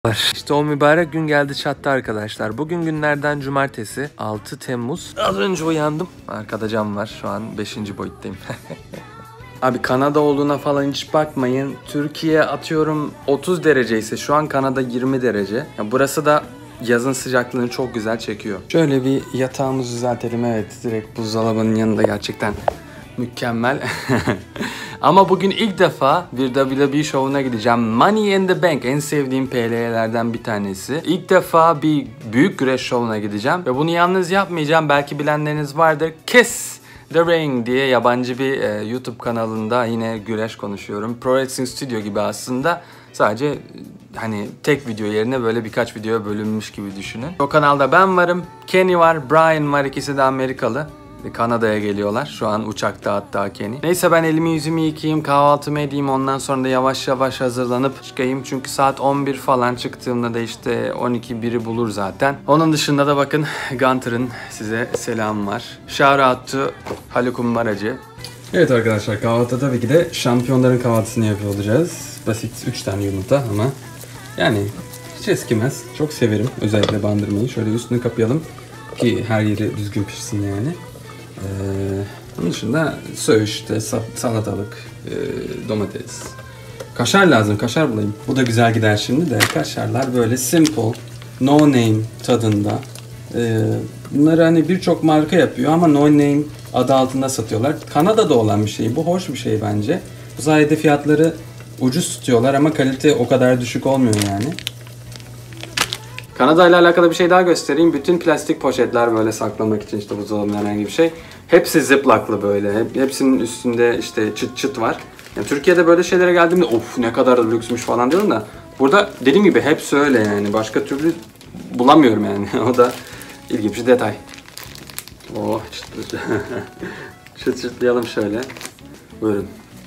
İşte o mübarek gün geldi çattı arkadaşlar. Bugün günlerden cumartesi 6 Temmuz. Az önce uyandım. Arkada cam var. Şu an 5. boyuttayım. Abi Kanada olduğuna falan hiç bakmayın. Türkiye atıyorum 30 derece ise şu an Kanada 20 derece. Ya burası da yazın sıcaklığını çok güzel çekiyor. Şöyle bir yatağımızı düzeltelim. Evet, direkt buzdolabının yanında gerçekten mükemmel. Ama bugün ilk defa bir WWE şovuna gideceğim. Money in the Bank en sevdiğim PL'lerden bir tanesi. İlk defa bir büyük güreş şovuna gideceğim. Ve bunu yalnız yapmayacağım. Belki bilenleriniz vardır. Kiss the Ring diye yabancı bir YouTube kanalında yine güreş konuşuyorum. Pro Wrestling Studio gibi aslında. Sadece hani tek video yerine böyle birkaç videoya bölünmüş gibi düşünün. O kanalda ben varım, Kenny var, Brian var, ikisi de Amerikalı. Kanada'ya geliyorlar. Şu an uçakta hatta Kenny. Neyse ben elimi yüzümü yıkayayım, kahvaltımı edeyim. Ondan sonra da yavaş yavaş hazırlanıp çıkayım. Çünkü saat 11 falan çıktığımda da işte 12-1'i bulur zaten. Onun dışında da bakın Gunter'ın size selamı var. Shout out to Haluk Umbaracı. Evet arkadaşlar, kahvaltı tabii ki de şampiyonların kahvaltısını yapıyor olacağız. Basit 3 tane yumurta ama yani hiç eskimez. Çok severim özellikle bandırmayı. Şöyle üstünü kapayalım ki her yeri düzgün pişsin yani. Onun dışında söğüş, salatalık, domates. Kaşar lazım, kaşar bulayım. Bu da güzel gider şimdi de. Kaşarlar böyle simple, no name tadında. Bunları hani birçok marka yapıyor ama no name adı altında satıyorlar. Kanada'da olan bir şey. Bu hoş bir şey bence. Bu sayede fiyatları ucuz tutuyorlar ama kalite o kadar düşük olmuyor yani. Kanada ile alakalı bir şey daha göstereyim. Bütün plastik poşetler böyle saklamak için işte buzdolabında herhangi bir şey. Hepsi ziplock'lı böyle. Hepsinin üstünde işte çıt çıt var. Yani Türkiye'de böyle şeylere geldiğimde of ne kadar da lüksmüş falan diyorum da. Burada dediğim gibi hepsi öyle yani. Başka türlü bulamıyorum yani. O da ilginç bir detay. Oh çıt çıt çıtlayalım şöyle. Buyurun.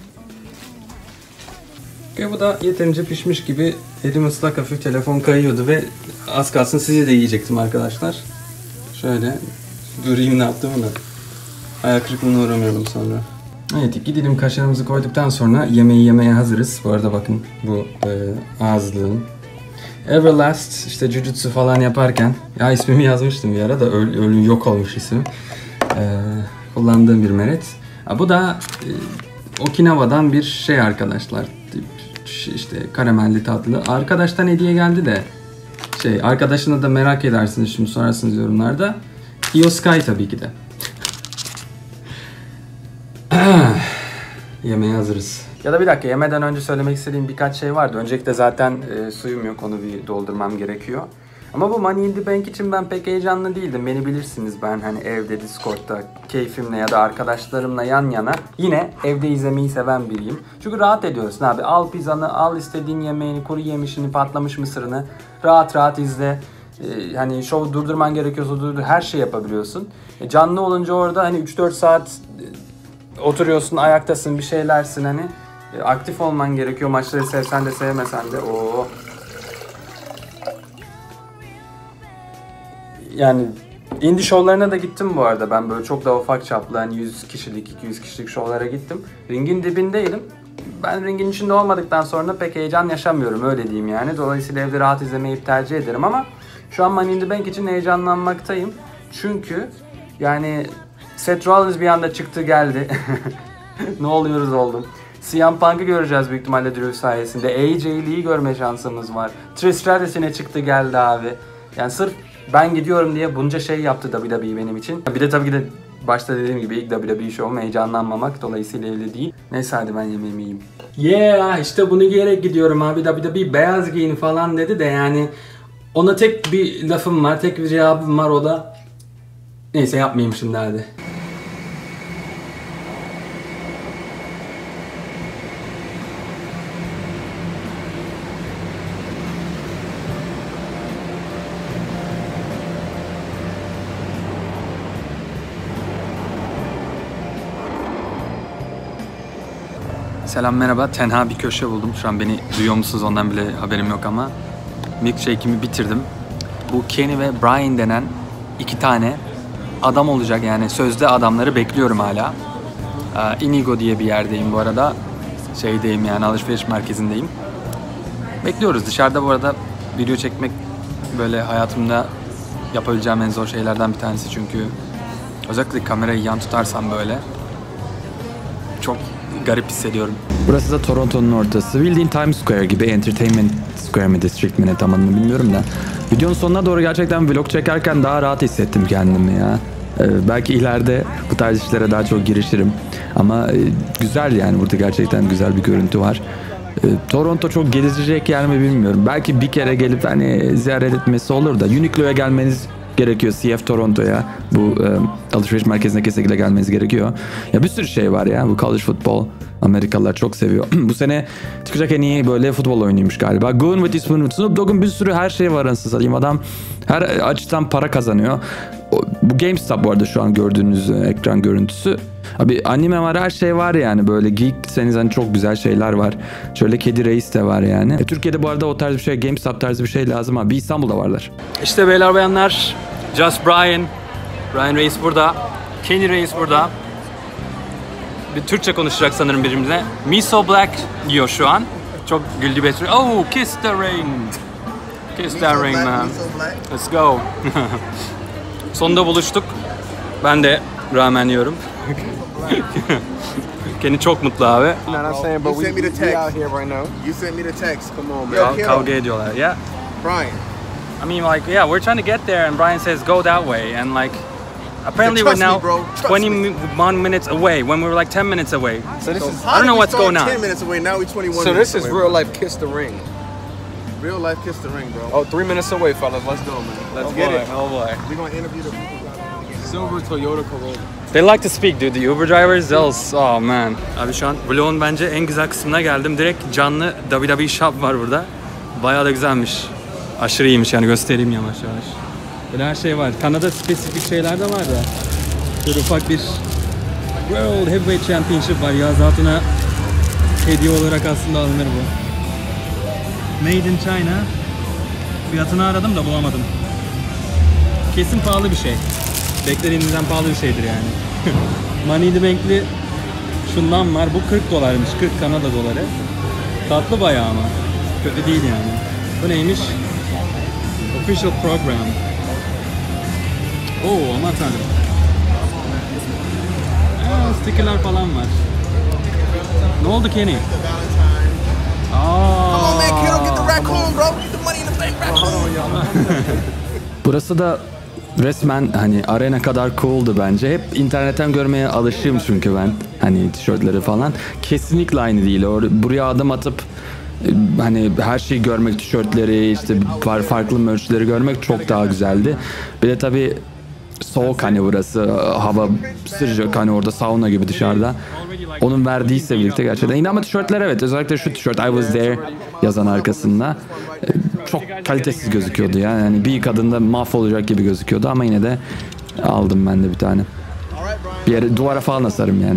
Bu da yeterince pişmiş gibi. Elim ıslak, hafif telefon kayıyordu ve az kalsın sizi de yiyecektim arkadaşlar. Şöyle göreyim ne yaptığımı da. Hayal kırıklığına uğramayalım sonra. Evet, gidelim, kaşarımızı koyduktan sonra yemeği yemeye hazırız. Bu arada bakın bu ağızlığım. Everlast işte jujutsu falan yaparken ya ismimi yazmıştım bir ara da ölü yok olmuş isim. Kullandığım bir meret. Bu da Okinawa'dan bir şey arkadaşlar. İşte karamelli tatlı. Arkadaştan hediye geldi de arkadaşını da merak edersiniz şimdi, sorarsınız yorumlarda. Io Sky tabii ki de. Yemeğe hazırız. Ya da bir dakika, yemeden önce söylemek istediğim birkaç şey vardı. Öncelikle zaten suyum yok, onu bir doldurmam gerekiyor. Ama bu Money in the Bank için ben pek heyecanlı değildim. Beni bilirsiniz, ben hani evde Discord'da keyfimle ya da arkadaşlarımla yan yana yine evde izlemeyi seven biriyim. Çünkü rahat ediyorsun abi. Al pizzanı, al istediğin yemeğini, kuru yemişini, patlamış mısırını rahat rahat izle. Hani şovu durdurman gerekiyorsa durdur, her şey yapabiliyorsun. Canlı olunca orada hani 3-4 saat oturuyorsun, ayaktasın, bir şeylersin hani. Aktif olman gerekiyor, maçları sevsen de sevmesen de. Oo. Yani indie şovlarına da gittim bu arada. Ben böyle çok daha ufak çaplı hani 100 kişilik, 200 kişilik şovlara gittim. Ringin dibindeydim. Ben ringin içinde olmadıktan sonra pek heyecan yaşamıyorum, öyle diyeyim yani. Dolayısıyla evde rahat izlemeyi tercih ederim ama şu an Money in the Bank için heyecanlanmaktayım. Çünkü yani Seth Rollins bir anda çıktı geldi. Ne oluyoruz oldum. CM Punk'ı göreceğiz büyük ihtimalle Drew sayesinde. AJ Lee'yi görme şansımız var. Trish Stratus yine çıktı geldi abi. Yani sırf ben gidiyorum diye bunca şey yaptı WWE benim için. Bir de tabii ki de başta dediğim gibi ilk WWE show'um, heyecanlanmamak dolayısıyla öyle değil. Neyse hadi ben yemeğimi yiyeyim. Yeah, işte bunu giyerek gidiyorum abi. WWE beyaz giyin falan dedi de yani ona tek bir lafım var, tek bir cevabım var, o da neyse yapmayayım şimdi hadi. Selam, merhaba. Tenha bir köşe buldum. Şu an beni duyuyor musunuz ondan bile haberim yok ama milkshake'imi bitirdim. Bu Kenny ve Brian denen iki tane adam olacak, yani sözde adamları bekliyorum hala. Inigo diye bir yerdeyim bu arada. Şeydeyim yani, alışveriş merkezindeyim. Bekliyoruz. Dışarıda bu arada Video çekmek böyle hayatımda yapabileceğim en zor şeylerden bir tanesi çünkü özellikle kamerayı yan tutarsam böyle çok garip hissediyorum. Burası da Toronto'nun ortası. Bildiğin Times Square gibi, Entertainment Square mi, District mi, ne tam adını bilmiyorum da. Videonun sonuna doğru gerçekten vlog çekerken daha rahat hissettim kendimi ya. Belki ileride bu tarz işlere daha çok girişirim. Ama güzel yani, burada gerçekten güzel bir görüntü var. Toronto çok gezilecek yer mi bilmiyorum. Belki bir kere gelip hani ziyaret etmesi olur da Uniqlo'ya gelmeniz gerekiyor, CF Toronto'ya. Bu alışveriş merkezine kesinlikle gelmeniz gerekiyor. Ya bir sürü şey var ya, bu college football. Amerikalılar çok seviyor. Bu sene çıkacak en iyi böyle futbol oyunuymuş galiba. Goon with the Spoon. Snoop Dogg'un bir sürü her şey var anasını satayım. Adam her açıdan para kazanıyor. Bu GameStop bu arada şu an gördüğünüz ekran görüntüsü. Abi anime var, her şey var yani, böyle geekseniz hani çok güzel şeyler var. Şöyle Kedi Reis de var yani. Türkiye'de bu arada o tarz bir şey, GameStop tarzı bir şey lazım abi. Bir İstanbul'da varlar. İşte beyler bayanlar, Just Brian Reis burada, Kenny Reis burada. Bir Türkçe konuşacak sanırım birimizle. Me So Black diyor şu an. Çok güldü betri. Oh, kiss the ring. Kiss the ring man. Let's go. Sonunda buluştuk. Ben de ramen yiyorum. Kenny çok mutlu abi. You sent me the text. You sent me the text. Come on, man. Kavga ediyorlar. Yeah. Brian. I mean, like, yeah, we're trying to get there, and Brian says go that way, and like, apparently we're now 21 minutes away when we were like 10 minutes away. So this is. I don't know what's going on. 10 minutes away. Now we're 21. So minutes this is away, real life kiss the ring. Real life kiss the ring, bro. Oh, 3 minutes away, fellas. Let's go, man. Let's Oh get boy, it. Oh boy. We're gonna interview the people. Silver Toyota Corolla. They like to speak, dude. The Uber drivers, oh man. Abi şu an vlogun bence en güzel kısmına geldim. Direkt canlı WWE Shop var burada. Bayağı da güzelmiş. Aşırı iyiymiş yani, göstereyim yavaş yavaş. Böyle her şey var. Kanada spesifik şeyler de var da. Böyle ufak bir World Heavyweight Championship var. Yaz altına hediye olarak aslında alınır bu. Made in China. Fiyatını aradım da bulamadım. Kesin pahalı bir şey. Beklediğimizden pahalı bir şeydir yani. Money in the Bank'li şundan var. Bu 40 dolarmış. 40 Kanada doları. Tatlı bayağı ama. Kötü değil yani. Bu neymiş? Official Program. Oo, aman tanrım. Stickerlar falan var. Ne oldu Kenny? Come on, man. Kiddo, get the raccoon, bro. Get the money in the bank, raccoon. Burası da resmen hani arena kadar cool'du bence. Hep internetten görmeye alışığım çünkü ben. Hani tişörtleri falan. Kesinlikle aynı değil. Buraya adım atıp hani her şeyi görmek, tişörtleri, işte farklı merchleri görmek çok daha güzeldi. Bir de tabii soğuk hani burası, hava sıcak hani, orada sauna gibi dışarıda. Onun verdiği ise birlikte gerçekten. Yine ama tişörtler, evet, özellikle şu tişört I was there yazan arkasında çok kalitesiz gözüküyordu ya. Yani bir kadında mahvolacak gibi gözüküyordu ama yine de aldım ben de bir tane. Bir yere, duvara falan asarım yani.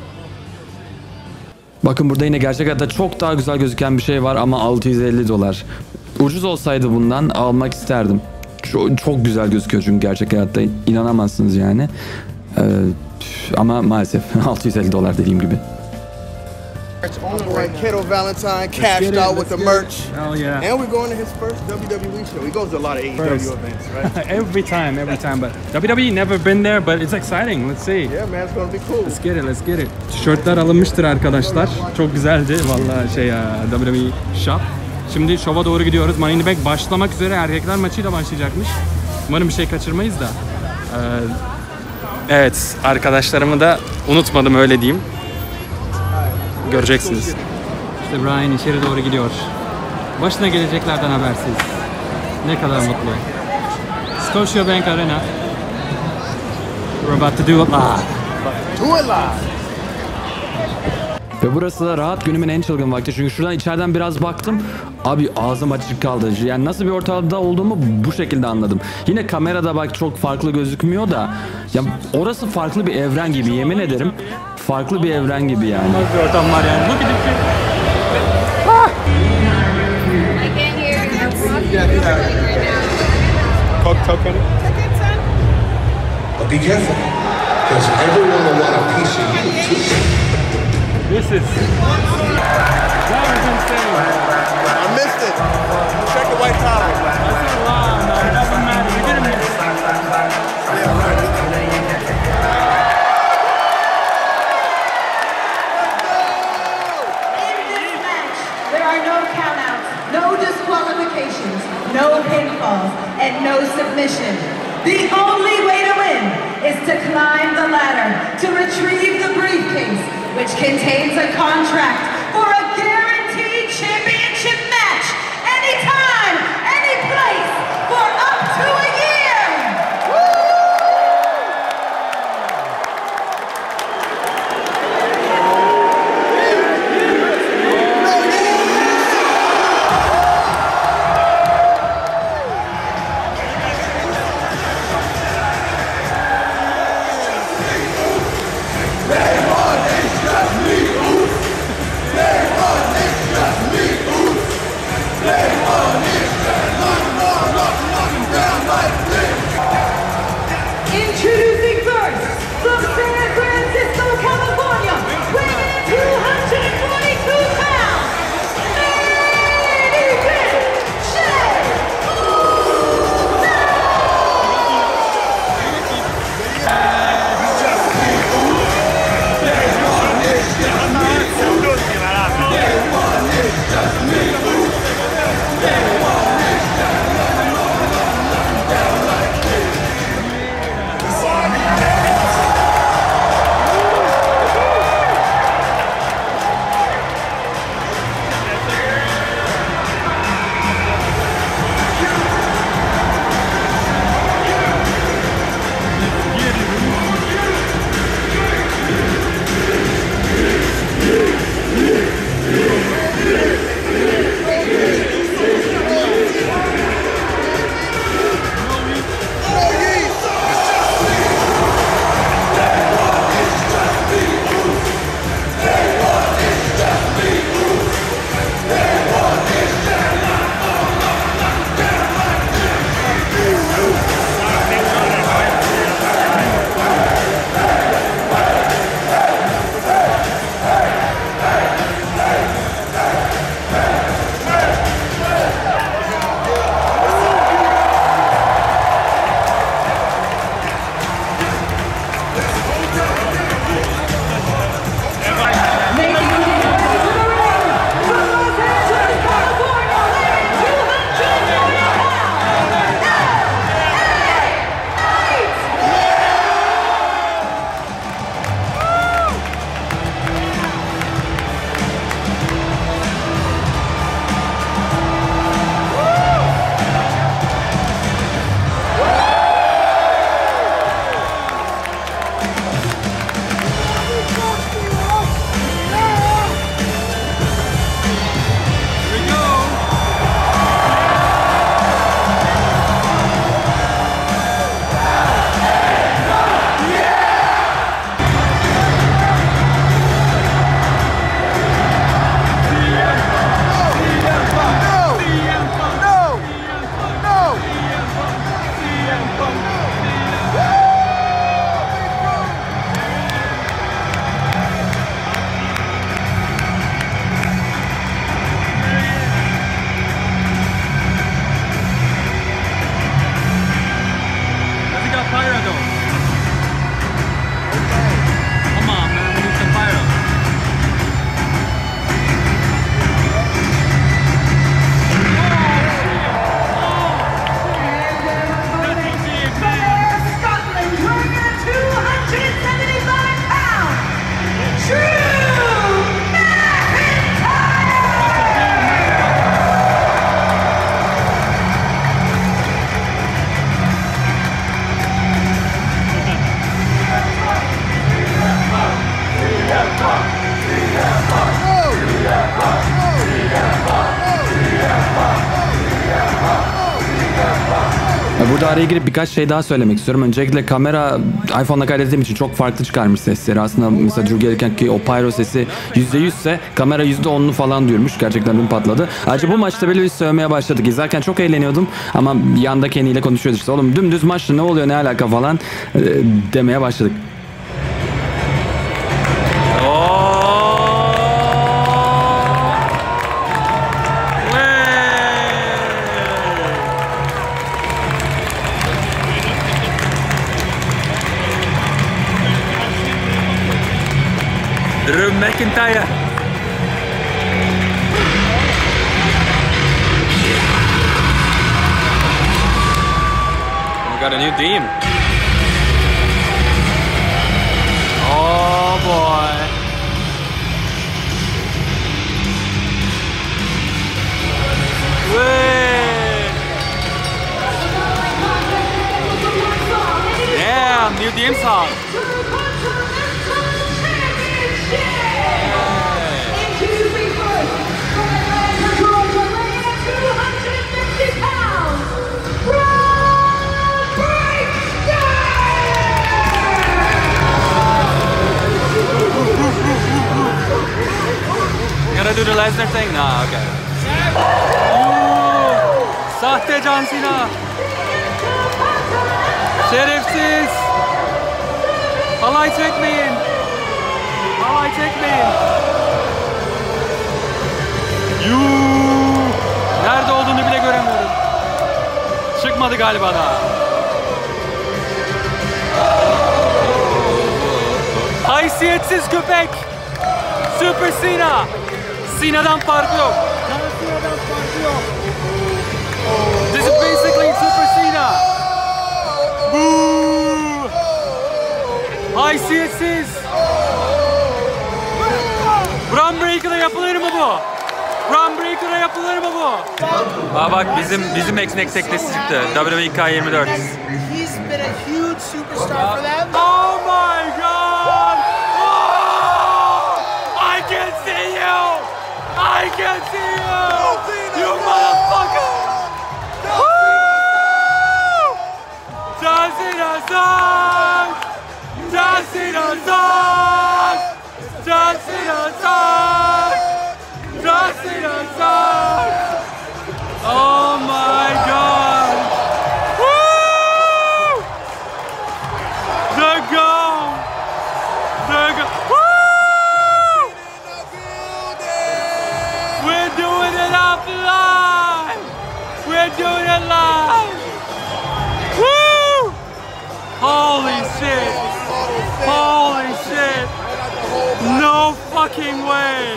Bakın burada yine gerçek hayatta çok daha güzel gözüken bir şey var ama 650 dolar. Ucuz olsaydı bundan almak isterdim. Çok güzel gözüküyor çünkü gerçek hayatta, inanamazsınız yani. Ama maalesef 650 dolar dediğim gibi. Kiddo Valentine cashed out with the merch. Oh yeah. And we're going to his first WWE show. He goes to a lot of AEW events, right? every time. But WWE never been there, but it's exciting. Let's see. Yeah, man, it's gonna be cool. Let's get it. Tişörtler alınmıştır arkadaşlar. Çok güzeldi vallahi WWE Shop. Şimdi şova doğru gidiyoruz. Money in the Bank başlamak üzere, erkekler maçıyla başlayacakmış. Umarım bir şey kaçırmayız da. Evet, arkadaşlarımı da unutmadım, öyle diyeyim. Göreceksiniz. İşte Brian içeri doğru gidiyor. Başına geleceklerden habersiz. Ne kadar mutlu. Scotiabank Arena. We're about to do it live. Do it live. Ve burası da rahat günümün en çılgın vakti. Çünkü şuradan içeriden biraz baktım. Abi ağzım açık kaldı. Yani nasıl bir ortamda olduğumu bu şekilde anladım. Yine kamerada bak çok farklı gözükmüyor da. Ya orası farklı bir evren gibi, yemin ederim. Farklı bir evren gibi yani. Nasıl bir ortam var yani. Bu gidip But be careful, because everyone will want a piece of you too. This is... That was insane. I missed it. Check the white towel. falls and no submission. The only way to win is to climb the ladder, to retrieve the briefcase, which contains a contract for a guaranteed championship match, anytime, any place, for up to a year. Introducing first, from San Francisco, California, weighing in 242 pounds, main event, Shay Burada araya girip birkaç şey daha söylemek istiyorum. Öncelikle kamera iPhone'la kaydettiğim için çok farklı çıkarmış sesleri. Aslında mesela Drew gelirken ki o pyro sesi %100 ise kamera %10'unu falan duyurmuş. Gerçekten ürün patladı. Ayrıca bu maçta böyle bir sövmeye başladık. İzlerken çok eğleniyordum ama yanda Kenny ile konuşuyorduk işte. Oğlum dümdüz maçta ne oluyor ne alaka falan demeye başladık. Drew McIntyre. got a new theme. Oh boy. Damn, new theme song. Gotta do the Lesnar thing? Nah, okay. Sahte John Cena. Şerefsiz. Halay çekmeyin. Halay çekmeyin. Yuuu. Nerede olduğunu bile göremiyorum. Çıkmadı galiba daha. Haysiyetsiz köpek. Super Cena. Cena'dan farkı yok. This is basically Super Cena. Boo! Haysiyetsiz. Braun Breaker'a yapılır mı bu? Braun Breaker'a yapılır mı bu? Aa bak bizim X-Nex teklisi çıktı. WWE K24. He's been a huge superstar for them. Oh my god! Oh! I can see you! I can see you! You motherfucker! Woo! John Cena sucks! John Cena sucks! John Cena sucks! John Cena sucks! Oh my god! Woo! The go! The go! Woo! We're doing it up live! We're doing it live! Woo! Holy shit! Holy shit! No fucking way!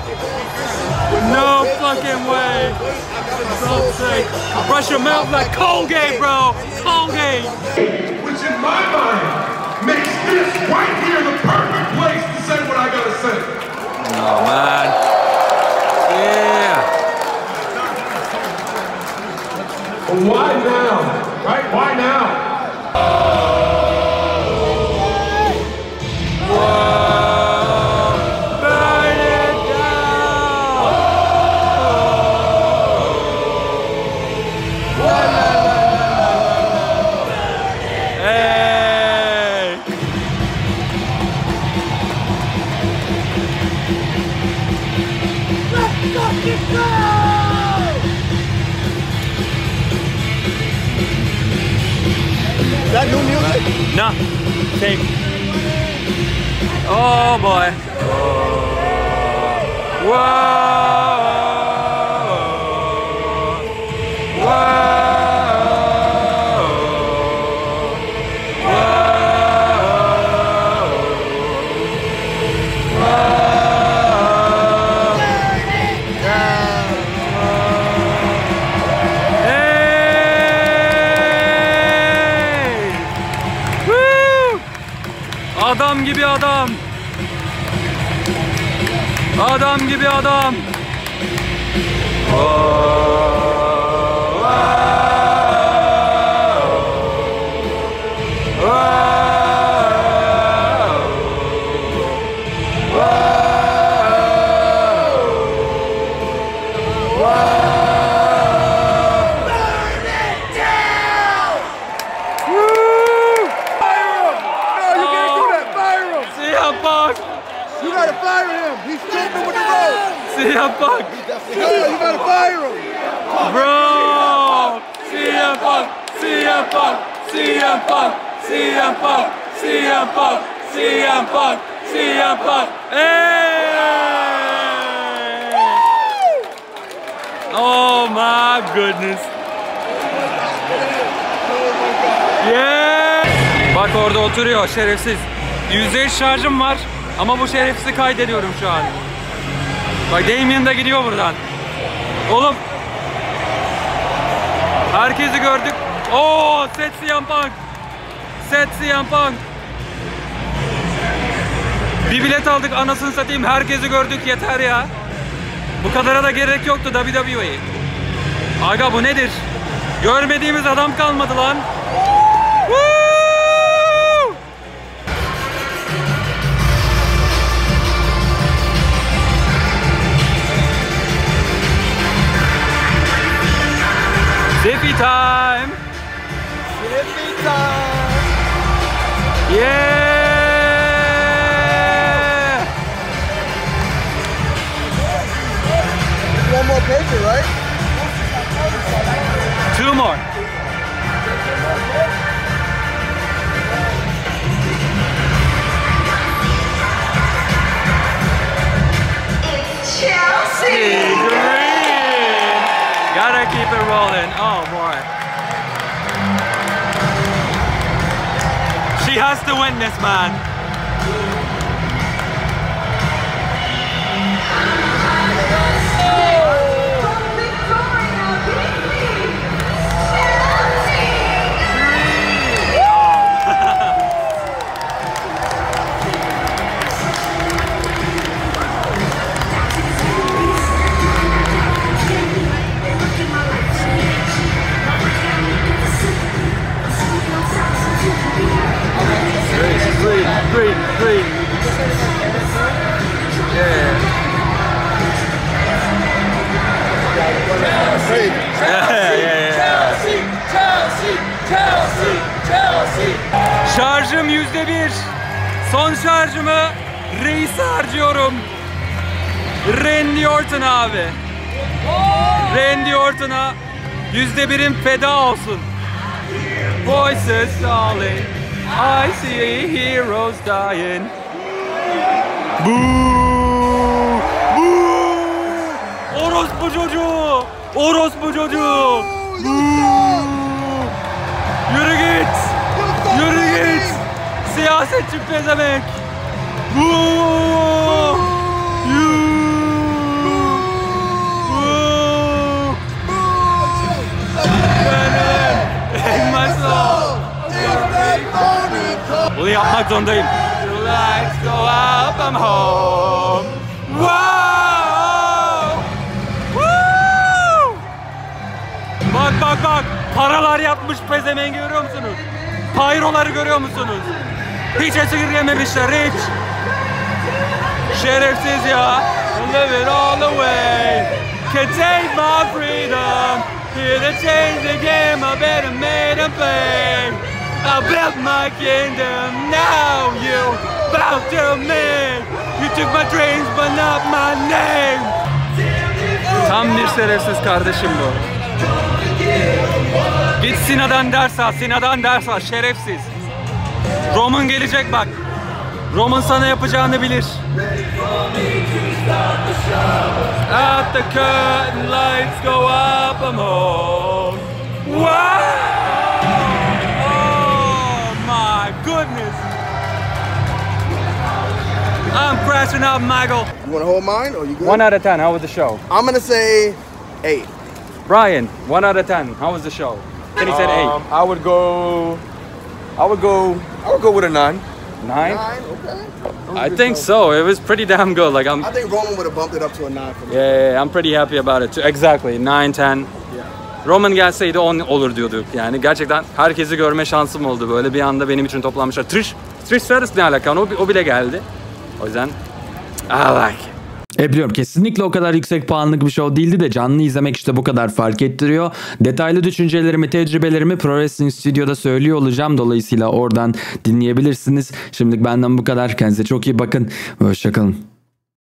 No fucking way! So sick! Brush your mouth like Colgate, bro! Colgate! Which in my mind makes this right here the perfect place to say what I gotta say. Oh man! Yeah! But why now? Right? Why now? Is that new music? No, fake. Oh boy. Adam gibi adam. Adam gibi adam. You gotta fire him. He's stupid with the rope. CM Punk. You gotta fire him. Bro. CM Punk. CM Punk. CM Punk. CM Punk. CM Punk. CM Punk. CM Punk. Hey! Oh my goodness. Yeah! Bak orada oturuyor şerefsiz. %3 şarjım var ama bu şerefsizi kaydediyorum şu an. Bak Damien de gidiyor buradan. Oğlum. Herkesi gördük. Oo, set CM Punk. Set CM Punk. Bir bilet aldık, anasını satayım, herkesi gördük, yeter ya. Bu kadara da gerek yoktu WWE. Aga bu nedir? Görmediğimiz adam kalmadı lan. Woo! Zippy time. Zippy time. Yeah. One more picture, right? Two more. Chelsea! Green. Gotta keep it rolling. Oh boy. She has to win this, man. Green. Yeah. Şarjım %1. Son şarjımı reise harcıyorum. Randy Orton abi. Randy Orton'a %1'im feda olsun. Voices calling. I see heroes dying. Boo! Boo! Orospu çocuğu! Orospu çocuğu! Boo! Yürü git! Yürü git! Siyasetçi pezemek! Boo! Bunu yapmak zorundayım. Lights go up, I'm home. Wow! Woo! Bak. Paralar yapmış pezemengi görüyor musunuz? Pyroları görüyor musunuz? Hiç esirgememişler, hiç. Şerefsiz ya. Live it all the way. Can take my freedom. Here to change the game, I better make a play. I built my kingdom, now you bow to me. You took my dreams but not my name. Tam bir şerefsiz kardeşim bu. Git Sina'dan ders al, şerefsiz. Roman gelecek bak. Roman sana yapacağını bilir. At the curtain lights go up, I'm home. Wow! Goodness. I'm crashing out, Michael. You want to hold mine or you good? 1 out of 10, how was the show? I'm going to say 8. Brian, 1 out of 10, how was the show? Then he said 8. I would go with a 9. 9? 9, okay. I think so. It was pretty damn good. Like I think Roman would have bumped it up to a 9 for me. Yeah, I'm pretty happy about it too. Exactly. 9, 10. Roman gelseydi 10 olur diyorduk. Yani gerçekten herkesi görme şansım oldu. Böyle bir anda benim için toplanmışlar. Trish Stratus ne alaka? O bile geldi. O yüzden I like it. Biliyorum kesinlikle o kadar yüksek puanlık bir show değildi de canlı izlemek işte bu kadar fark ettiriyor. Detaylı düşüncelerimi, tecrübelerimi Pro Wrestling Studio'da söylüyor olacağım. Dolayısıyla oradan dinleyebilirsiniz. Şimdilik benden bu kadar. Kendinize çok iyi bakın. Hoşçakalın.